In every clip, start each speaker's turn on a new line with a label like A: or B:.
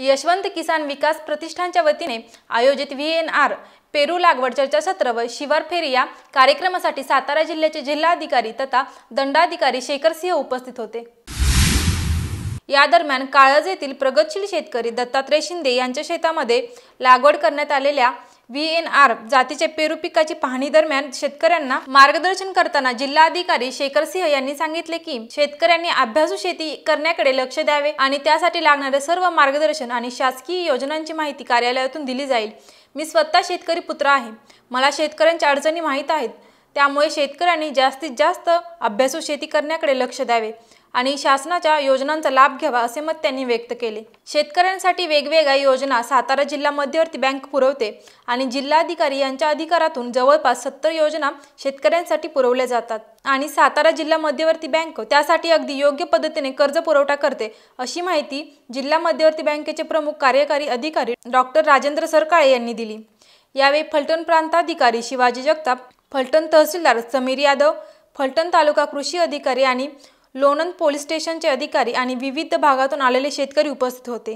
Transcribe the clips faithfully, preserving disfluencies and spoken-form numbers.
A: यशवंत किसान विकास प्रतिष्ठानच्या वतीने आयोजित व्ही एन आर पेरू लागवड चर्चासत्र व शिवार फेरी या कार्यक्रमासाठी सातारा जिल्ह्याचे जिल्हाधिकारी तथा दंडाधिकारी शेखर सिंह उपस्थित होते। या दरम्यान काळज येथील प्रगतशील शेतकरी दत्तात्रय शिंदे यांच्या शेतामध्ये लागवड करण्यात आलेल्या व्ही एन आर जातीच्या पेरू पिकाची पाहणी दरम्यान शेतकऱ्यांना मार्गदर्शन करताना जिल्हाधिकारी शेखर सिंह यांनी सांगितले की शेतकऱ्यांनी अभ्यासू शेती करण्याकडे लक्ष द्यावे आणि त्यासाठी लागणारे सर्व मार्गदर्शन आणि शासकीय योजनांची माहिती कार्यालयातून दिली जाईल। मी स्वतः शेतकरी पुत्र आहे, मला शेतकऱ्यांच्या अडचणी माहीत आहेत, त्यामुळे शेतकऱ्यांनी जास्तीत जास्त अभ्यासू शेती करण्याकडे लक्ष द्यावे आणि शासनाच्या योजनांचा लाभ घ्यावा असे मत त्यांनी व्यक्त केले। शेतकऱ्यांसाठी वेगवेगळ्या योजना सातारा जिल्हा मध्यवर्ती बँक पुरवते आणि जिल्हाधिकारी यांच्या अधिकारातून जवळपास सत्तर योजना शेतकऱ्यांसाठी पुरवल्या जातात आणि सातारा जिल्हा मध्यवर्ती बँक त्यासाठी अगदी योग्य पद्धतीने कर्ज पुरवठा करते, अशी माहिती जिल्हा मध्यवर्ती बँकेचे प्रमुख कार्यकारी अधिकारी डॉक्टर राजेंद्र सरकाळे यांनी दिली। यावेळी फलटण प्रांताधिकारी शिवाजी जगताप, फलटण तहसीलदार समीर यादव, फलटण तालुका कृषी अधिकारी आणि लोणंद पोलीस स्टेशनचे अधिकारी आणि विविध भागातून आलेले शेतकरी उपस्थित होते।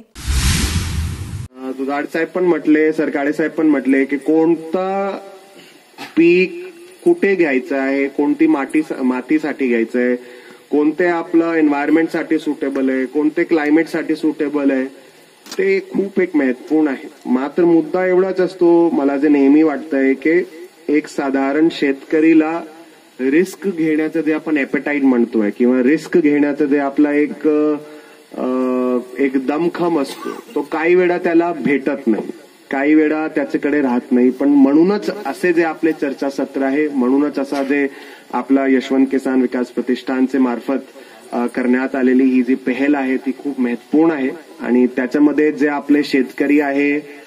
B: दुधाळ साहेब पण म्हटले, सरकाळे साहेब पण म्हटले की कोणता पीक कुठे घ्यायचं आहे, कोणती माती मातीसाठी घ्यायचं आहे, कोणते आपलं एन्व्हायरमेंटसाठी सुटेबल आहे, कोणते क्लायमेटसाठी सुटेबल आहे, ते खूप एक महत्वपूर्ण आहे। मात्र मुद्दा एवढाच असतो, मला जे नेहमी वाटतंय की एक साधारण शेतकरीला रिस्क घेण्याचं जे आपण एपेटाईट म्हणतोय किंवा रिस्क घेण्याचं जे आपला एक एक दमखम असतो तो काही वेळा त्याला भेटत नाही, काही वेळा त्याच्याकडे राहत नाही। पण म्हणूनच असे जे आपले चर्चासत्र आहे, म्हणूनच असा जे आपला यशवंत किसान विकास प्रतिष्ठानचे मार्फत करण्यात आलेली ही जी पहल आहे ती खूप महत्वपूर्ण आहे आणि त्याच्यामध्ये जे आपले शेतकरी आहे,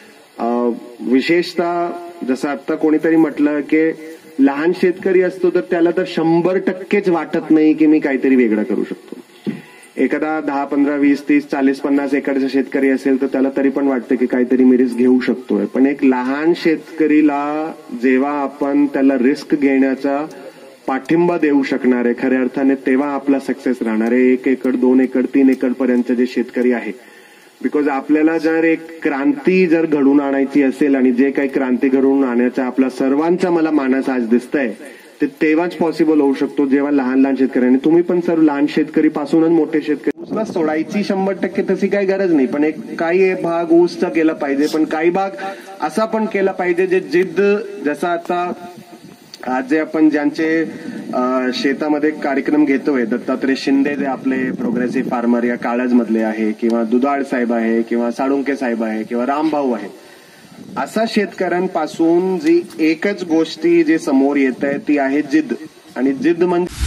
B: विशेषतः जसं आता कोणीतरी म्हटलं की लहान शेतकरी असतो तर त्याला तर शंभर टक्केच वाटत नाही की मी काहीतरी वेगळं करू शकतो। एखादा दहा पंधरा वीस तीस चाळीस पन्नास एकरचा शेतकरी असेल तर त्याला तरी पण वाटतं की काहीतरी मी रिस्क घेऊ शकतोय। पण एक लहान शेतकरीला जेव्हा आपण त्याला रिस्क घेण्याचा पाठिंबा देऊ शकणार आहे खऱ्या अर्थाने, तेव्हा आपला सक्सेस राहणार आहे। एक एकर दोन एकर तीन एकर पर्यंत जे शेतकरी आहे, बिकॉज आपल्याला जर एक क्रांती जर घडून आणायची असेल आणि जे काही क्रांती घडवून आणायचा आपला सर्वांचा मला मानस आज दिसतंय ते तेव्हाच पॉसिबल होऊ शकतो जेव्हा लहान लहान शेतकऱ्यांनी, तुम्ही पण सर्व लहान शेतकरी पासूनच मोठे शेतकरी, ऊसला सोडायची शंभर टक्के तशी काही गरज नाही, पण एक काही भाग ऊसचा केला पाहिजे, पण काही भाग असा पण केला पाहिजे जे जिद्द, जसा आता आज जे आपण ज्यांचे शेतामध्ये कार्यक्रम घेतोय, दत्तात्रय शिंदे जे आपले प्रोग्रेसिव्ह फार्मर या काळज मधले आहे किंवा दुधाळ साहेब आहे किंवा साळुंके साहेब आहे किंवा रामभाऊ आहे, असा शेतकऱ्यांपासून जी एकच गोष्टी जे समोर येत आहे ती आहे जिद्द। आणि जिद्द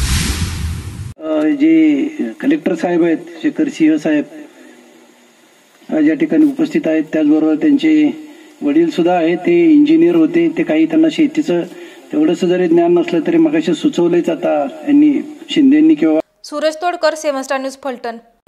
B: म्हणजे
C: जे कलेक्टर साहेब आहेत शेखर सिंह साहेब या ठिकाणी उपस्थित आहेत, त्याचबरोबर त्यांचे वडील सुद्धा आहेत, ते इंजिनियर होते, ते काही त्यांना शेतीचं तेवढंच जरी ज्ञान नसलं तरी मगाशी सुचवलंच आता यांनी शिंदेंनी किंवा।
A: Suraj Todkar, seven star news, Phaltan.